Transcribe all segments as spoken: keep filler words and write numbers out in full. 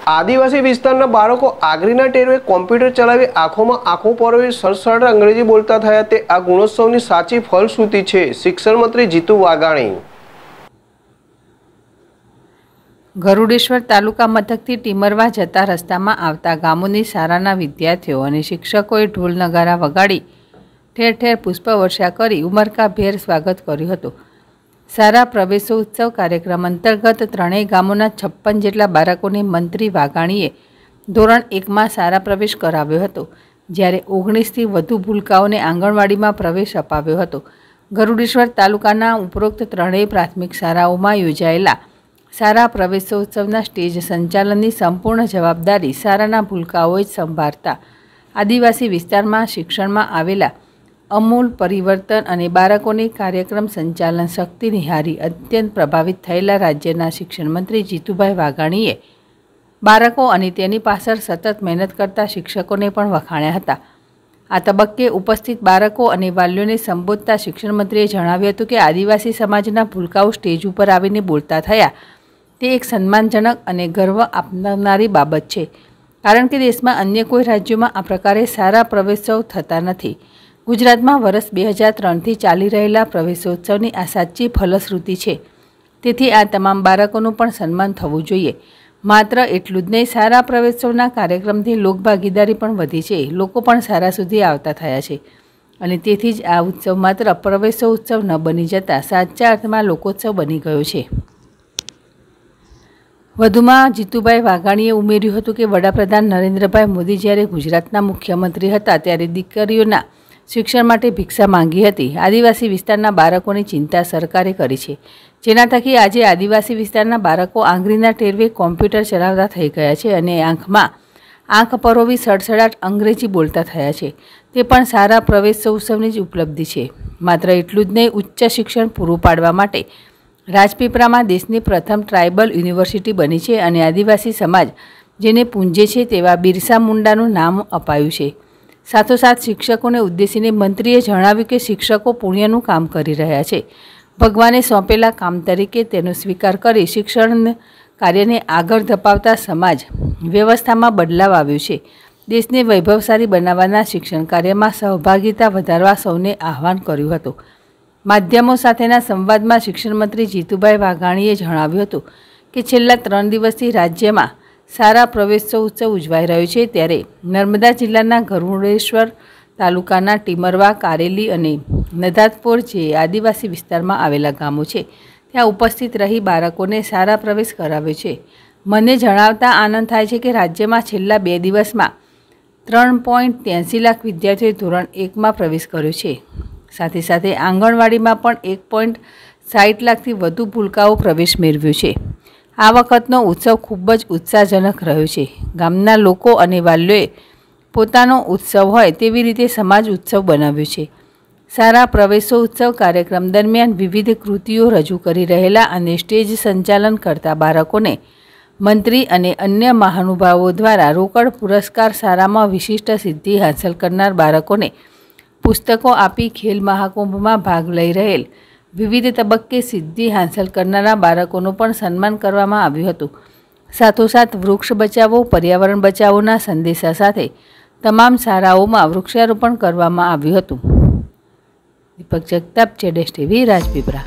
આદિવાસી વિસ્તારના બાળકો આંગળીના ટેરવે કોમ્પ્યુટર ચલાવી આંખોમાં આંખો પરોવી સરસર અંગ્રેજી બોલતા થયા તે આ ગુણોત્સવની સાચી ફલશ્રુતિ છે. શિક્ષણ મંત્રી જીતુ વાઘાણી. ગરુડેશ્વર તાલુકા મથકથી ટીમરવા જતા રસ્તામાં આવતા ગામોની શાળાના વિદ્યાર્થીઓ અને શિક્ષકોએ ઢોલ નગારા વગાડી ઠેર ઠેર પુષ્પવર્ષા કરી ઉમરકાભેર સ્વાગત કર્યું હતું. શાળા પ્રવેશોત્સવ કાર્યક્રમ અંતર્ગત ત્રણેય ગામોના છપ્પન જેટલા બાળકોને મંત્રી વાઘાણીએ ધોરણ એકમાં શાળા પ્રવેશ કરાવ્યો હતો, જ્યારે ઓગણીસથી વધુ ભૂલકાઓને આંગણવાડીમાં પ્રવેશ અપાવ્યો હતો. ગરુડેશ્વર તાલુકાના ઉપરોક્ત ત્રણેય પ્રાથમિક શાળાઓમાં યોજાયેલા શાળા પ્રવેશોત્સવના સ્ટેજ સંચાલનની સંપૂર્ણ જવાબદારી શાળાના ભૂલકાઓએ જ સંભાળતા આદિવાસી વિસ્તારમાં શિક્ષણમાં આવેલા અમૂલ પરિવર્તન અને બાળકોની કાર્યક્રમ સંચાલન શક્તિ નિહારી અત્યંત પ્રભાવિત થયેલા રાજ્યના શિક્ષણ મંત્રી જીતુભાઈ વાઘાણીએ બાળકો અને તેની પાછળ સતત મહેનત કરતા શિક્ષકોને પણ વખાણ્યા હતા. આ તબક્કે ઉપસ્થિત બાળકો અને વાલીઓને સંબોધતા શિક્ષણ મંત્રીએ જણાવ્યું હતું કે આદિવાસી સમાજના ભૂલકાઓ સ્ટેજ ઉપર આવીને બોલતા થયા તે એક સન્માનજનક અને ગર્વ આપનારી બાબત છે, કારણ કે દેશમાં અન્ય કોઈ રાજ્યોમાં આ પ્રકારે સારા પ્રવેશોત્સવ થતા નથી. ગુજરાતમાં વર્ષ બે હજાર ત્રણથી ચાલી રહેલા પ્રવેશોત્સવની આ સાચી ફલશ્રુતિ છે. તેથી આ તમામ બાળકોનું પણ સન્માન થવું જોઈએ. માત્ર એટલું જ નહીં, સારા પ્રવેશોત્સવના કાર્યક્રમથી લોકભાગીદારી પણ વધી છે. લોકો પણ સારા સુધી આવતા થયા છે અને તેથી જ આ ઉત્સવ માત્ર પ્રવેશોત્સવ ન બની જતા સાચા અર્થમાં લોકોત્સવ બની ગયો છે. વધુમાં જીતુભાઈ વાઘાણીએ ઉમેર્યું હતું કે વડાપ્રધાન નરેન્દ્રભાઈ મોદી જ્યારે ગુજરાતના મુખ્યમંત્રી હતા ત્યારે દીકરીઓના શિક્ષણ માટે ભિક્ષા માંગી હતી. આદિવાસી વિસ્તારના બાળકોની ચિંતા સરકારે કરી છે, જેના થકી આજે આદિવાસી વિસ્તારના બાળકો આંગળીના ટેરવે કોમ્પ્યુટર ચલાવતા થઈ ગયા છે અને આંખમાં આંખ પરોવી સડસડાટ અંગ્રેજી બોલતા થયા છે. તે પણ સારા પ્રવેશોત્સવની જ ઉપલબ્ધિ છે. માત્ર એટલું જ નહીં, ઉચ્ચ શિક્ષણ પૂરું પાડવા માટે રાજપીપળામાં દેશની પ્રથમ ટ્રાઇબલ યુનિવર્સિટી બની છે અને આદિવાસી સમાજ જેને પૂંજે છે તેવા બિરસા મુંડાનું નામ અપાયું છે. સાથોસાથ શિક્ષકોને ઉદ્દેશીને મંત્રીએ જણાવ્યું કે શિક્ષકો પુણ્યનું કામ કરી રહ્યા છે. ભગવાને સોંપેલા કામ તરીકે તેનો સ્વીકાર કરી શિક્ષણ કાર્યને આગળ ધપાવતા સમાજ વ્યવસ્થામાં બદલાવ આવ્યો છે. દેશને વૈભવશાળી બનાવવાના શિક્ષણ કાર્યમાં સહભાગિતા વધારવા સૌને આહવાન કર્યું હતું. માધ્યમો સાથેના સંવાદમાં શિક્ષણ મંત્રી જીતુભાઈ વાઘાણીએ જણાવ્યું હતું કે છેલ્લા ત્રણ દિવસથી રાજ્યમાં સારા પ્રવેશોત્સવ ઉજવાઈ રહ્યો છે, ત્યારે નર્મદા જિલ્લાના ગરુડેશ્વર તાલુકાના ટીમરવા, કારેલી અને નદાતપોર જે આદિવાસી વિસ્તારમાં આવેલા ગામો છે ત્યાં ઉપસ્થિત રહી બાળકોને સારા પ્રવેશ કરાવ્યો છે. મને જણાવતા આનંદ થાય છે કે રાજ્યમાં છેલ્લા બે દિવસમાં ત્રણ પોઈન્ટ ત્યાંસી લાખ વિદ્યાર્થીઓએ ધોરણ એકમાં પ્રવેશ કર્યો છે. સાથે સાથે આંગણવાડીમાં પણ એક પોઈન્ટ સાઠ લાખથી વધુ ભૂલકાઓ પ્રવેશ મેળવ્યો છે. આ વખતનો ઉત્સવ ખૂબ જ ઉત્સાહજનક રહ્યો છે. ગામના લોકો અને વાલીઓએ પોતાનો ઉત્સવ હોય તેવી રીતે સમાજ ઉત્સવ બનાવ્યો છે. સારા પ્રવેશોત્સવ કાર્યક્રમ દરમિયાન વિવિધ કૃતિઓ રજૂ કરી રહેલા અને સ્ટેજ સંચાલન કરતા બાળકોને મંત્રી અને અન્ય મહાનુભાવો દ્વારા રોકડ પુરસ્કાર, શાળામાં વિશિષ્ટ સિદ્ધિ હાંસલ કરનાર બાળકોને પુસ્તકો આપી ખેલ મહાકુંભમાં ભાગ લઈ રહેલ વિવિધ તબક્કે સિદ્ધિ હાંસલ કરનારા બાળકોનું પણ સન્માન કરવામાં આવ્યું હતું. સાથોસાથ વૃક્ષ બચાવો, પર્યાવરણ બચાવોના સંદેશા સાથે તમામ શાળાઓમાં વૃક્ષારોપણ કરવામાં આવ્યું હતું. દીપક જગતાપ, જેડેશ ટીવી, રાજપીપળા.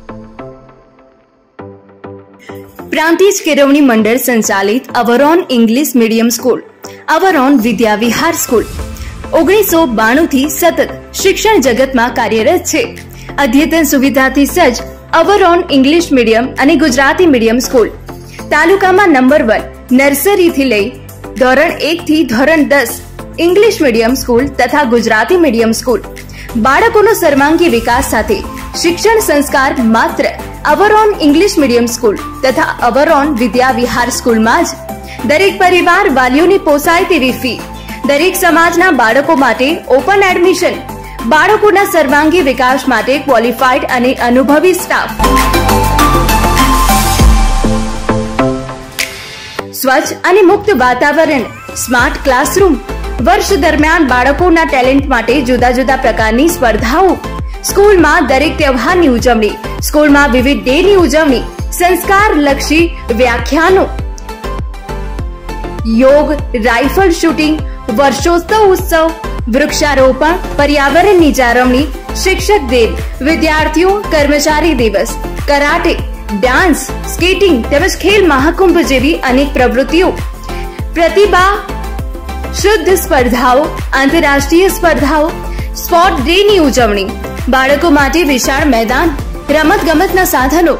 પ્રાંતિજ કેળવણી મંડળ સંચાલિત our own English medium school, our own Vidya Vihar school ઓગણીસો બાણું થી સતત શિક્ષણ જગતમાં કાર્યરત છે. અદ્યતન સુવિધાથી સજ્જ અવરોન ઇંગ્લિશ મીડિયમ અને ગુજરાતી મીડિયમ સ્કૂલ તાલુકામાં નંબર વન, નર્સરીથી લઈ ધોરણ એક થી ધોરણ દસ ઇંગ્લિશ મીડિયમ સ્કૂલ તથા ગુજરાતી મીડિયમ સ્કૂલ. બાળકોનો સર્વાંગી વિકાસ સાથે શિક્ષણ સંસ્કાર માત્ર અવરોન ઇંગ્લિશ મીડિયમ સ્કૂલ તથા અવરોન વિદ્યા વિહાર સ્કૂલમાં જ. દરેક પરિવાર વાલીઓની પોસાય તેવી ફી, દરેક સમાજના બાળકો માટે ઓપન એડમિશન, બાળકોના સર્વાંગી વિકાસ માટે ક્વોલિફાઈડ અને અનુભવી સ્ટાફ, સ્વચ્છ અને મુક્ત વાતાવરણ, સ્માર્ટ ક્લાસરૂમ. વર્ષ દરમિયાન બાળકોના ટેલેન્ટ માટે જુદા જુદા પ્રકારની સ્પર્ધાઓ, સ્કૂલમાં દરેક તહેવારની ઉજવણી, સ્કૂલમાં વિવિધ ડેની ઉજવણી, સંસ્કાર લક્ષી વ્યાખ્યાનો, योग, राइफल शूटिंग, वर्षोत्सव उत्सव, वृक्षारोपण, पर्यावरणની જાળવણી, શિક્ષક દિન, વિદ્યાર્થીઓ કર્મચારી દિવસ, કરાટે, ડાન્સ, સ્કેટિંગ તેમજ ખેલ મહાકુંભ જેવી અનેક પ્રવૃત્તિઓ, પ્રતિભા શુદ્ધ સ્પર્ધાઓ, આંતરરાષ્ટ્રીય સ્પર્ધાઓ, સ્પોર્ટ ડે ની ઉજવણી, બાળકો માટે વિશાળ મેદાન, રમતગમતના સાધનો,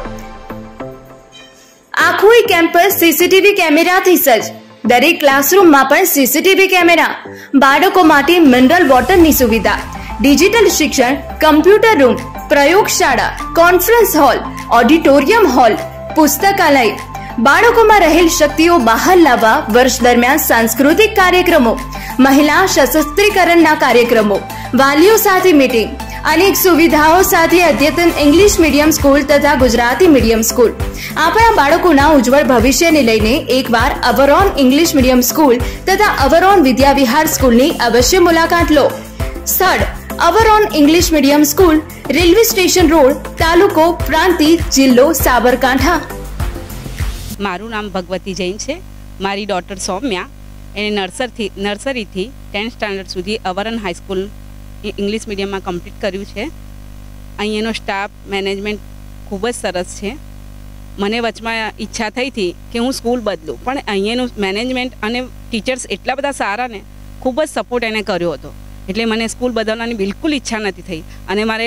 આખું કેમ્પસ સીસીટીવી કેમેરાથી સજ્જ, દરેક ક્લાસરૂમમાં પણ સીસીટીવી કેમેરા, બાળકો માટે મિનરલ વોટરની સુવિધા, ડિજિટલ શિક્ષણ, કમ્પ્યુટર રૂમ, પ્રયોગશાળા, કોન્ફરન્સ હોલ, ઓડિટોરિયમ હોલ, પુસ્તકાલય, બાળકોમાં રહેલ શક્તિઓ બહાર લાવવા વર્ષ દરમિયાન સાંસ્કૃતિક કાર્યક્રમો, મહિલા સશસ્ત્રીકરણના કાર્યક્રમો, વાલીઓ સાથે મીટિંગ, અનેક સુવિધાઓ સાથે અદ્યતન ઇંગ્લિશ મીડિયમ સ્કૂલ તથા ગુજરાતી મીડિયમ સ્કૂલ. આપણા બાળકોના ઉજ્જવળ ભવિષ્યને લઈને એકવાર અવરોન ઇંગ્લિશ મીડિયમ સ્કૂલ તથા અવરોન વિદ્યાવિહાર સ્કૂલની અવશ્ય મુલાકાત લો. સ્થળ our own English medium school, railway station road, તાલુકો પ્રાંતિજ, જિલ્લો સાબરકાંઠા. મારું નામ ભગવતી જૈન છે. મારી ડોટર સૌમ્યા એને નર્સરથી નર્સરીથી ટેન્થ સ્ટાન્ડર્ડ સુધી અવરન હાઈસ્કૂલ ઇંગ્લિશ મીડિયમમાં કમ્પ્લીટ કર્યું છે. અહીંયાનો સ્ટાફ મેનેજમેન્ટ ખૂબ જ સરસ છે. મને વચમાં ઈચ્છા થઈ હતી કે હું સ્કૂલ બદલું, પણ અહીંયાનું મેનેજમેન્ટ અને ટીચર્સ એટલા બધા સારા ને ખૂબ જ સપોર્ટ એને કર્યો હતો, એટલે મને સ્કૂલ બદલવાની બિલકુલ ઈચ્છા નથી થઈ. અને મારે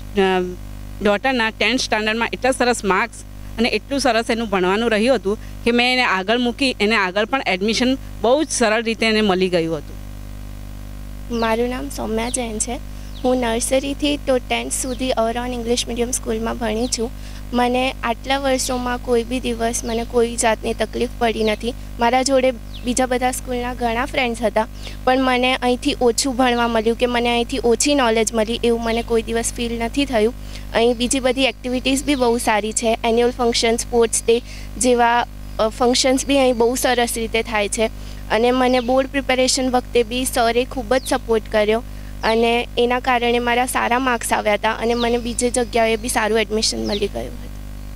ડોટરના ટેન્થ સ્ટાન્ડર્ડમાં એટલા સરસ માર્ક્સ અને એટલું સરસ એનું ભણવાનું રહ્યું હતું કે મેં એને આગળ મૂકી, એને આગળ પણ એડમિશન બહુ જ સરળ રીતે એને મળી ગયું હતું. મારું નામ સૌમ્યા જૈન છે. હું નર્સરીથી તો ટેન્થ સુધી અવરોન ઇંગ્લિશ મીડિયમ સ્કૂલમાં ભણી છું. મને આટલા વર્ષોમાં કોઈ બી દિવસ મને કોઈ જાતની તકલીફ પડી નથી. મારા જોડે બીજા બધા સ્કૂલના ઘણા ફ્રેન્ડ્સ હતા, પણ મને અહીંથી ઓછું ભણવા મળ્યું કે મને અહીંથી ઓછી નોલેજ મળી એવું મને કોઈ દિવસ ફીલ નથી થયું. અહીં બીજી બધી એક્ટિવિટીઝ બી બહુ સારી છે. એન્યુઅલ ફંક્શન, સ્પોર્ટ્સ ડે જેવા ફંક્શન્સ બી અહીં બહુ સરસ રીતે થાય છે. અને મને બોર્ડ પ્રિપેરેશન વખતે બી સરે ખૂબ જ સપોર્ટ કર્યો અને એના કારણે મારા સારા માર્ક્સ આવ્યા હતા અને મને બીજી જગ્યાએ બી સારું એડમિશન મળી ગયું હતું.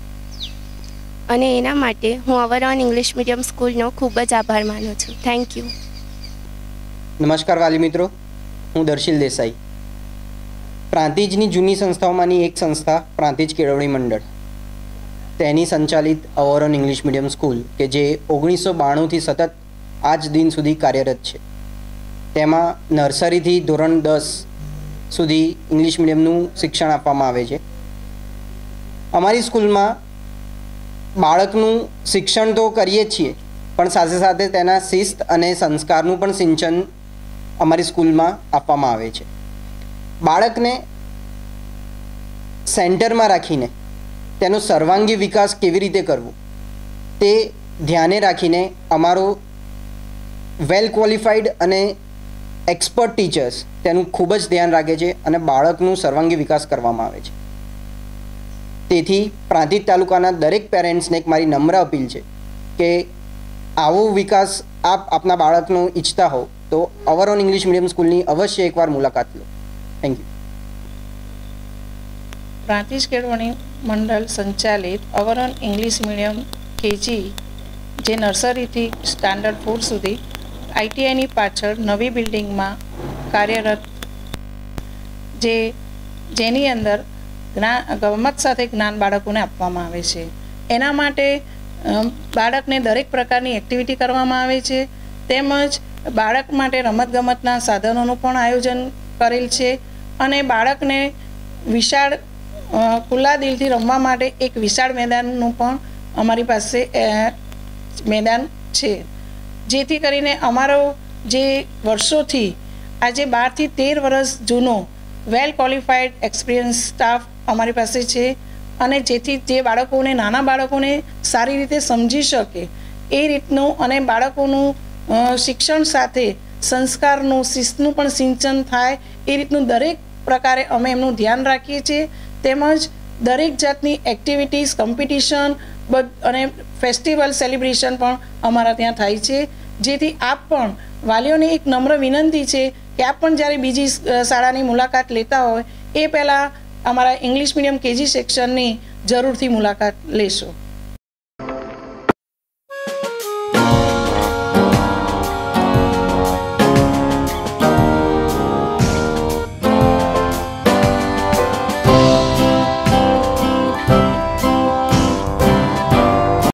અને એના માટે હું અવરોન ઇંગ્લિશ મીડિયમ સ્કૂલનો ખૂબ જ આભાર માનું છું. Thank you. નમસ્કાર વાલી મિત્રો, હું દર્શિલ દેસાઈ. પ્રાંતિજની જૂની સંસ્થાઓમાંની એક સંસ્થા પ્રાંતિજ કેળવણી મંડળ, તેની સંચાલિત અવરોન ઇંગ્લિશ મીડિયમ સ્કૂલ કે જે ઓગણીસો બાણુંથી સતત આજ દિન સુધી કાર્યરત છે. તેમાં નર્સરીથી ધોરણ દસ સુધી ઇંગ્લિશ મીડિયમનું શિક્ષણ આપવામાં આવે છે. અમારી સ્કૂલમાં બાળકનું શિક્ષણ તો કરીએ જ છીએ, પણ સાથે સાથે તેના શિસ્ત અને સંસ્કારનું પણ સિંચન અમારી સ્કૂલમાં આપવામાં આવે છે. બાળકને સેન્ટરમાં રાખીને તેનો સર્વાંગી વિકાસ કેવી રીતે કરવો તે ધ્યાને રાખીને અમારો વેલ ક્વોલિફાઈડ અને એક્સપર્ટ ટીચર્સ તેનું ખૂબ જ ધ્યાન રાખે છે અને બાળકનું સર્વાંગી વિકાસ કરવામાં આવે છે. તેથી પ્રાંતિજ તાલુકાના દરેક પેરેન્ટ્સને એક મારી નમ્ર અપીલ છે કે આવો વિકાસ આપ આપના બાળકનો ઈચ્છતા હો તો અવરોન ઇંગ્લિશ મીડિયમ સ્કૂલની અવશ્ય એકવાર મુલાકાત લો. Thank you. પ્રાંતિજ કેળવણી મંડળ સંચાલિત અવરોન ઇંગ્લિશ મીડિયમ કેજી જે નર્સરીથી સ્ટાન્ડર્ડ ફોર સુધી આઈટીઆઈની પાછળ નવી બિલ્ડિંગમાં કાર્યરત, જે જેની અંદર જ્ઞાન ગમત સાથે જ્ઞાન બાળકોને આપવામાં આવે છે. એના માટે બાળકને દરેક પ્રકારની એક્ટિવિટી કરવામાં આવે છે, તેમજ બાળક માટે રમતગમતના સાધનોનું પણ આયોજન કરેલ છે અને બાળકને વિશાળ ખુલ્લા દિલથી રમવા માટે એક વિશાળ મેદાનનું પણ અમારી પાસે મેદાન છે, જેથી કરીને અમારો જે વર્ષોથી આજે બારથી તેર વર્ષ જૂનો વેલ ક્વોલિફાઈડ એક્સપિરિયન્સ સ્ટાફ અમારી પાસે છે અને જેથી જે બાળકોને નાના બાળકોને સારી રીતે સમજી શકે એ રીતનું અને બાળકોનું શિક્ષણ સાથે સંસ્કારનું શિસ્તનું પણ સિંચન થાય એ રીતનું દરેક પ્રકારે અમે એમનું ધ્યાન રાખીએ છીએ. તેમજ દરેક જાતની એક્ટિવિટીઝ, કોમ્પિટિશન અને ફેસ્ટિવલ સેલિબ્રેશન પણ અમારા ત્યાં થાય છે. જેથી આપ પણ વાલીઓને એક નમ્ર વિનંતી છે કે આપ પણ જ્યારે બીજી શાળાની મુલાકાત લેતા હોય એ પહેલાં અમારા ઇંગ્લિશ મીડિયમ કેજી સેક્શનની જરૂરથી મુલાકાત લેશો.